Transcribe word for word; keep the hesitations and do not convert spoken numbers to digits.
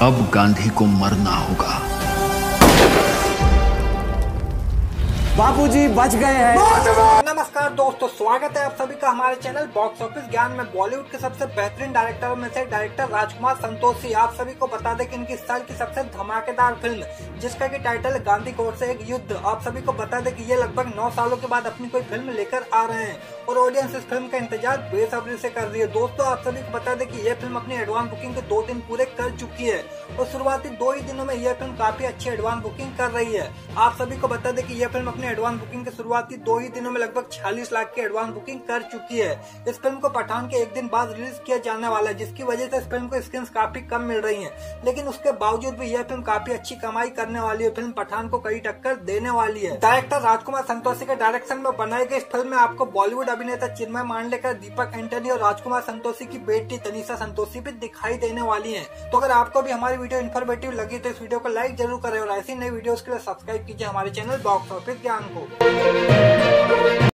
अब गांधी को मरना होगा। बापूजी बच गए हैं। नमस्कार दोस्तों, स्वागत है आप सभी का हमारे चैनल बॉक्स ऑफिस ज्ञान में। बॉलीवुड के सबसे बेहतरीन डायरेक्टरों में से डायरेक्टर राजकुमार संतोषी आप सभी को बता दें कि इनकी इस साल की सबसे धमाकेदार फिल्म, जिसका की टाइटल है गांधी कोर्ट से एक युद्ध, आप सभी को बता दें कि ये लगभग नौ सालों के बाद अपनी कोई फिल्म लेकर आ रहे हैं और ऑडियंस इस फिल्म का इंतजार बेसब्री से कर रही है। दोस्तों आप सभी को बता दें कि ये फिल्म अपनी एडवांस बुकिंग के दो दिन पूरे कर चुकी है और शुरुआती दो ही दिनों में यह फिल्म काफी अच्छी एडवांस बुकिंग कर रही है। आप सभी को बता दें कि यह फिल्म अपनी एडवांस बुकिंग के शुरुआती दो ही दिनों में लगभग छियालीस लाख की एडवांस बुकिंग कर चुकी है। इस फिल्म को पठान के एक दिन बाद रिलीज किया जाने वाला है, जिसकी वजह से इस फिल्म को स्क्रीन्स काफी कम मिल रही हैं, लेकिन उसके बावजूद भी यह फिल्म काफी अच्छी कमाई करने वाली है। फिल्म पठान को कड़ी टक्कर देने वाली है। डायरेक्टर राजकुमार संतोषी के डायरेक्शन में बनाई गई इस फिल्म में आपको बॉलीवुड अभिनेता चिन्मय मांडलेकर, दीपक एंटनी और राजकुमार संतोषी की बेटी तनीषा संतोषी भी दिखाई देने वाली है। तो अगर आपको भी हमारी वीडियो इन्फॉर्मेटिव लगी तो इस वीडियो को लाइक जरूर करें और ऐसी नई वीडियोस के लिए सब्सक्राइब कीजिए हमारे चैनल बॉक्स ऑफिस ज्ञान को।